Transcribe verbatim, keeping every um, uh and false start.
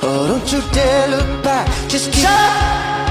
Oh, don't you dare look back, just keep... Shut up!